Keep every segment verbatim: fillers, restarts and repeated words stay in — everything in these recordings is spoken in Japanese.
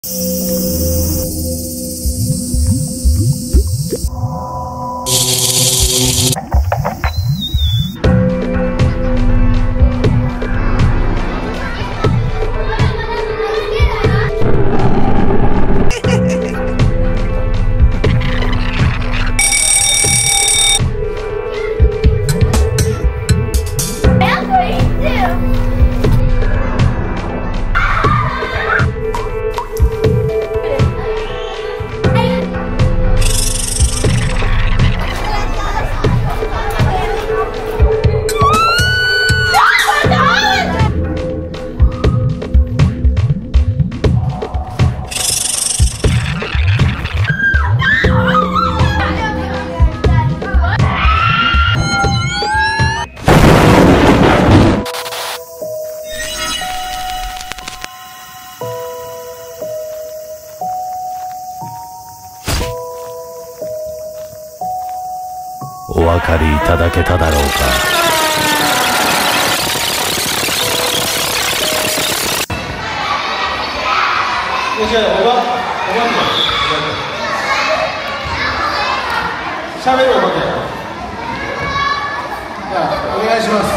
お分かりいただけただろうか。 じゃあ、おば、おばちゃん。しゃべるおばちゃん。じゃあ、お願いします。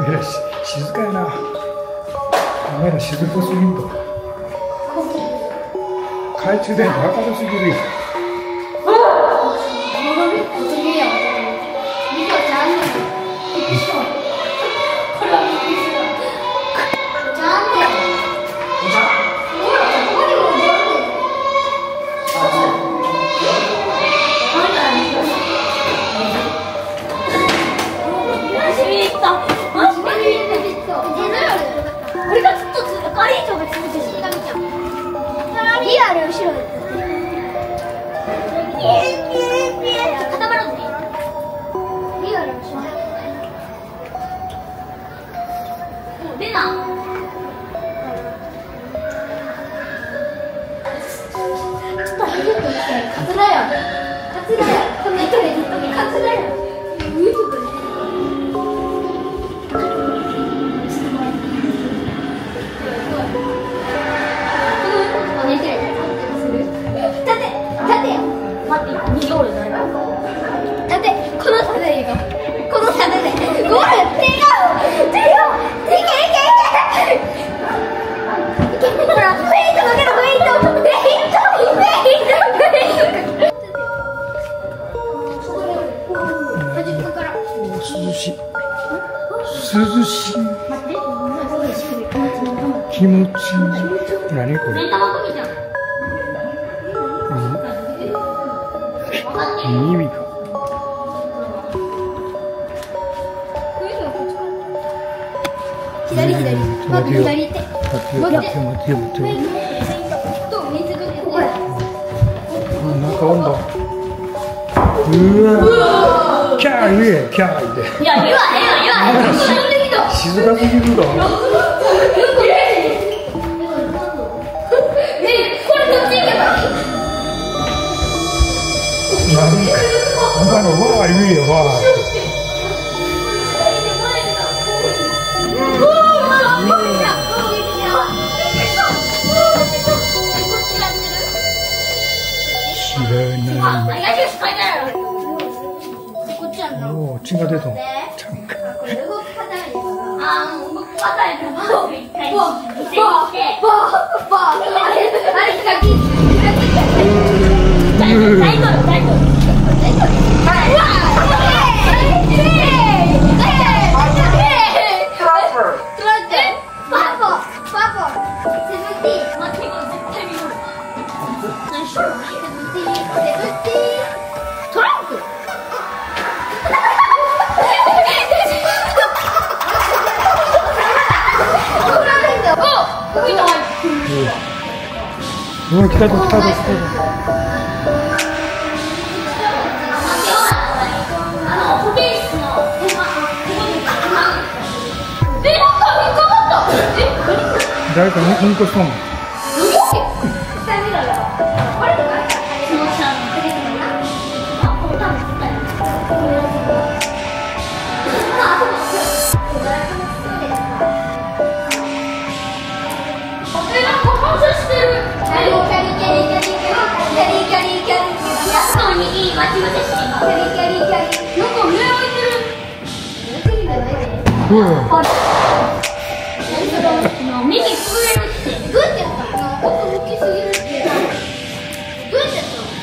らし静かやな。お前ら静かすぎんと。懐中電灯明るすぎるよ。 リアル後ろで固まらずにリアル後ろもう出なちょっとヘリッとしてカツラやカツラやこんな人でずっとカツラや涼しい。気持ちいい。何これ。うん、耳か。 左左。まず左手。 待ってよ待ってよ待ってよ待ってよ。あ、中温度。うわ。キャー言えキャー言って。 いや言わへんわ言わへん。 静かすぎるだ。なんかのわー言えよわー。知らない。おお血が出た。ちゃんか。 あー、動き方やから、バー、バー、バー、バー、あれ、あれ、ヒカキ、ヒカキ、大丈夫、大丈夫、大丈夫、はい、うわー、えー、えー、待って、パポ、パポ、セブンティーン、待って、絶対見ろ。何しろ、セブンティーン、セブンティーン、トランク。 うわ来たぞ来たぞ来たぞ。誰かにんこしたの。うわ。 耳震えるってどうやってやったの？ここ向きすぎるってどうやってやったの？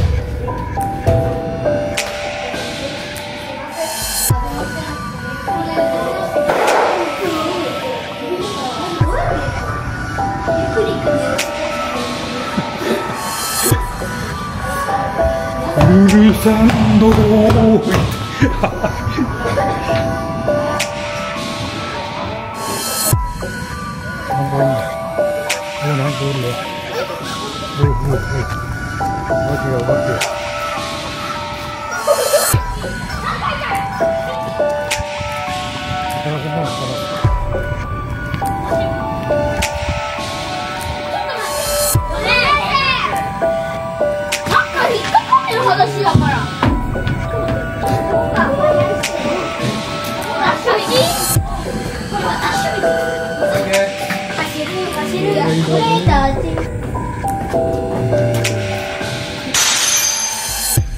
ルルサンド話だから。走る走る。これだって。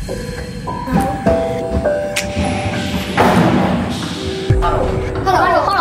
ハローハロー。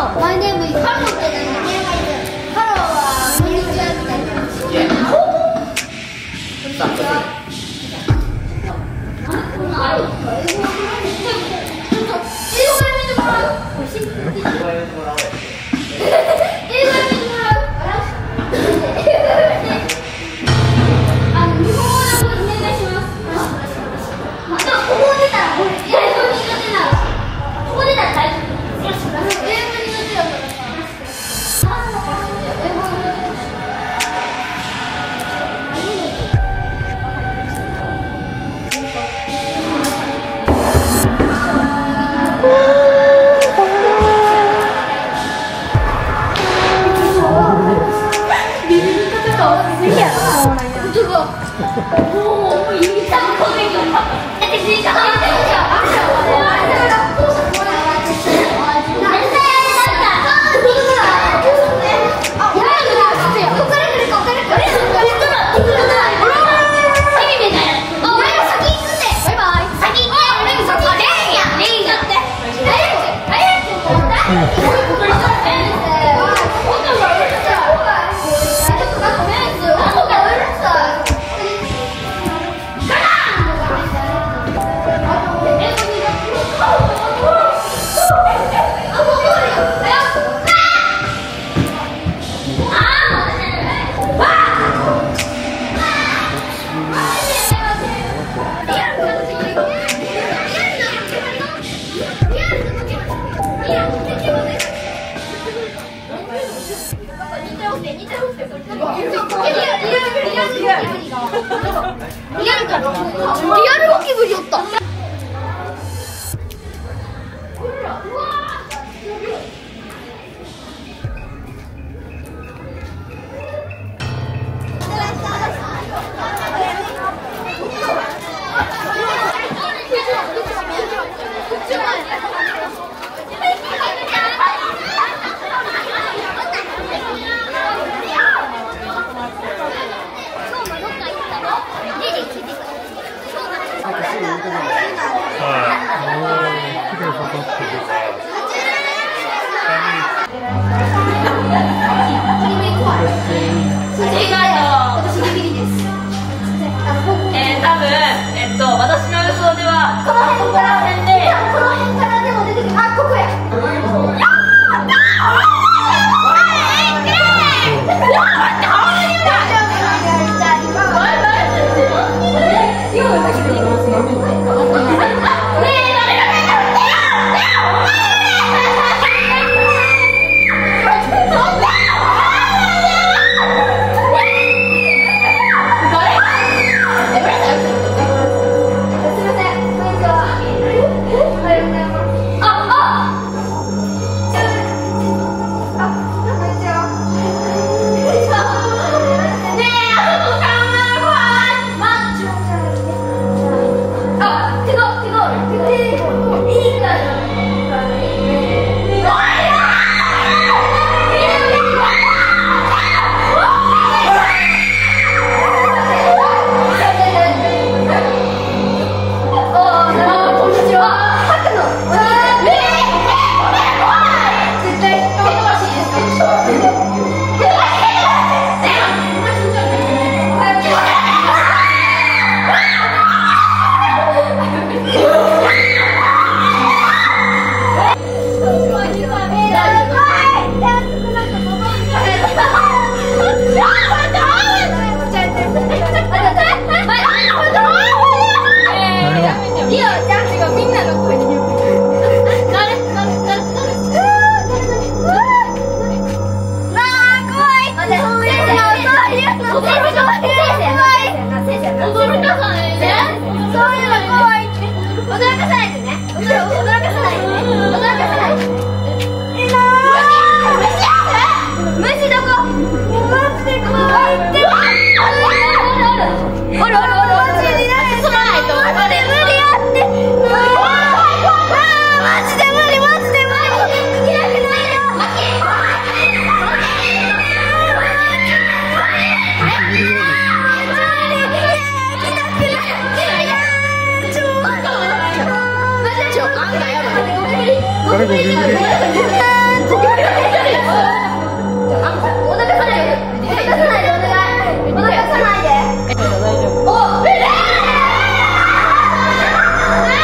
お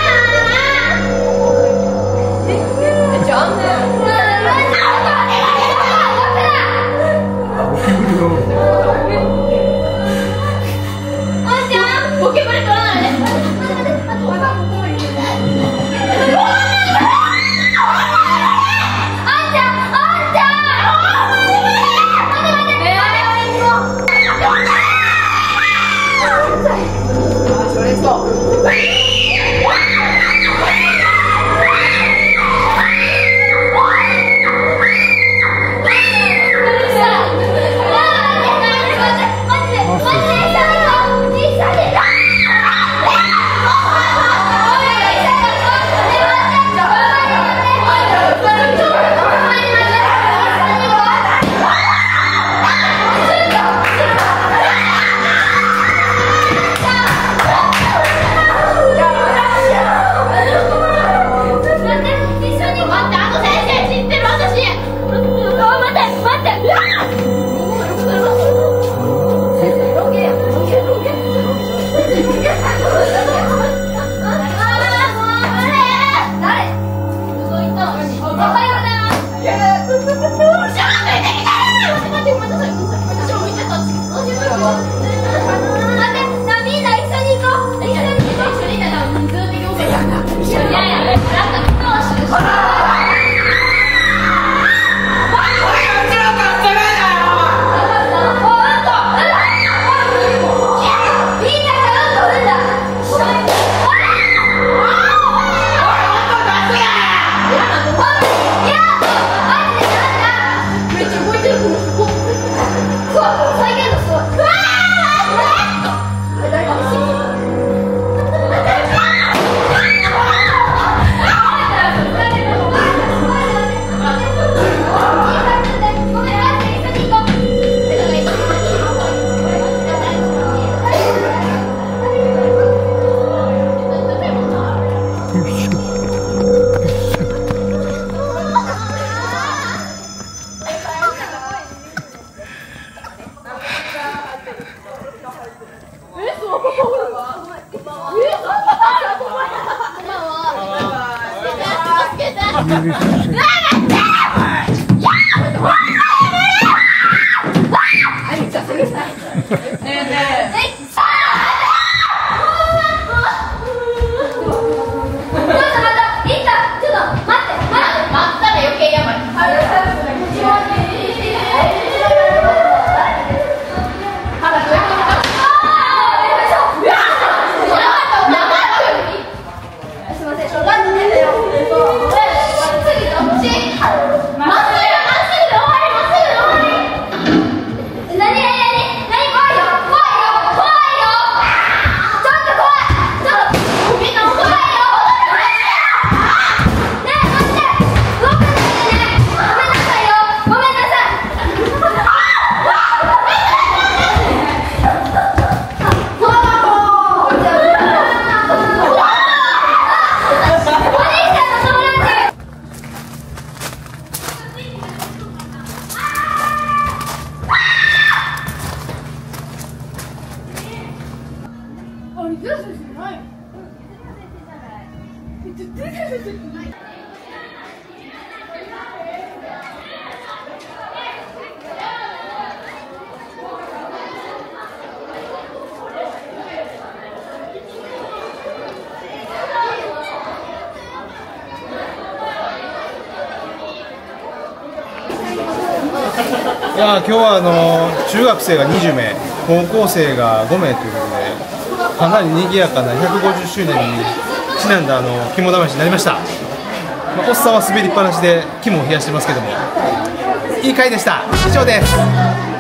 いや今日はあの中学生がにじゅうめい、高校生がごめいということで、かなり賑やかなひゃくごじゅっしゅうねんにちなんだあの肝試しになりました。まあ、おっさんは滑りっぱなしで肝を冷やしてますけども、いい回でした。以上です。